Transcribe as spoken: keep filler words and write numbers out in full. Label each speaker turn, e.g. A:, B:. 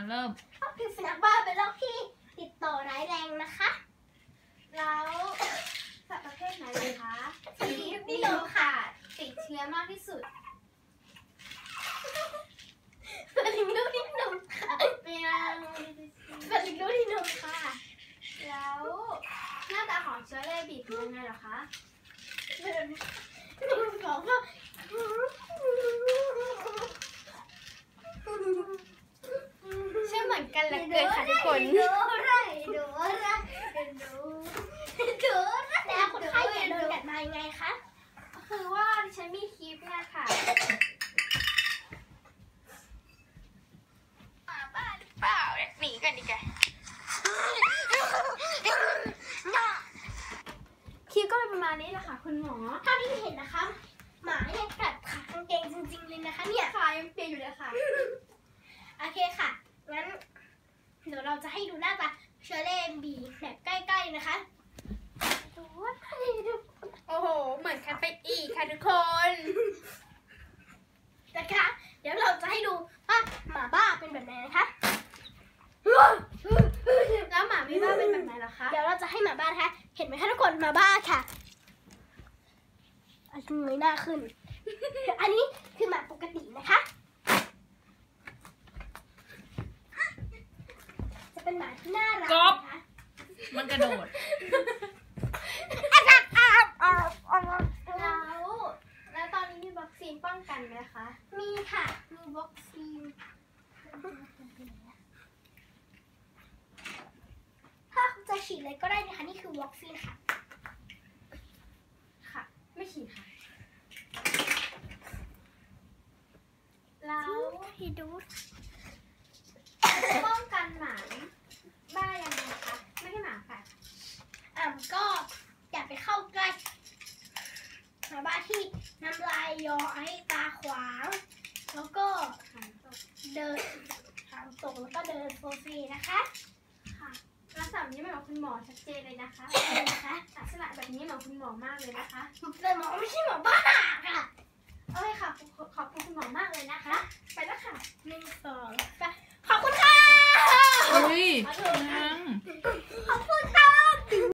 A: เริ่ม
B: โรคพิษสุนัขบ้าเป็นโรคที่ติดต่อร้ายแรงนะคะแล้วสัตว์ประเภทไหนเลยคะที่มีโอกาสติดเชื้อมากที่สุดสลิงลูกที่นมค่ะเป็นสลิงลูกที่นมค่ะแล้วหน้าตาของเชื้อเรบิสเป็นยังไงเหรอคะบอกว่าเชื่อเหมือนกันเหลือเกินค่ะทุกคนดูอะไรดูอะไรดูดูแล้วคนไข้โดนกัดมายังไงคะคือว่าฉันมีคลิปนะค่ะบ้าหรือเปล่าหนีกันดีกว่าคลิปก็เป็นประมาณนี้แหละค่ะคุณหมอถ้าที่เห็นนะคะหมายังกัดขากางเกงจริงๆเลยนะคะเนี่ยขายังเปียกอยู่เลยค่ะโอเคค่ะงั้นเดี๋ยวเราจะให้ดูหน้าตาเชอร์เล่บีแบบใกล้ๆนะคะดูว่า
A: โอ้โหเหมือนกันไปอีกค่ะทุกคน
B: นะคะเดี๋ยวเราจะให้ดูว่าหมาบ้าเป็นแบบไหนนะคะ
A: แล้วหมาไม่บ้าเป็นแบบไหนล่ะคะ
B: เดี๋ยวเราจะให้หมาบ้านะคะเห็นไหมคะทุกคนหมาบ้าค่ะเอาเงยหน้าขึ้น อันนี้คือหมาปกตินะคะจะเป็นหมาที่น่ารักนะคะ
A: มันกระโดด
B: แล้วแล้วตอนนี้มีวัคซีนป้องกันไหมคะมีค่ะมีวัคซีนถ้าจะฉีดอะไรก็ได้นะคะนี่คือวัคซีนค่ะ
A: ค่ะไม่ฉีดค่ะ
B: แล้วที่ดู
A: ป้องกันหมาบ้ายังไงคะไม่ให้หมากัด
B: อ่ะก็อย่าไปเข้าใกล้หมาบ้าที่น้ำลายย้อยตาขวางแล้วก็เดินหางตรงแล้วก็เดินโซเฟนะคะ
A: ค่ะลักษณะนี้เหมือนคุณหมอชัดเจนเลยนะคะ
B: นะคะ
A: ลักษณะแบบนี้เหมือนคุณหมอมากเลยนะคะ
B: แต่หมอไม่ใช่หมอบ้าค่ะ
A: โอเคค่ะขอบคุณคุณหมอมากเลยนะคะไปแล้วค่ะ
B: หนึ่งสองไปขอบคุณค่ะ
A: อุ้ย
B: ขอบคุณค่ะ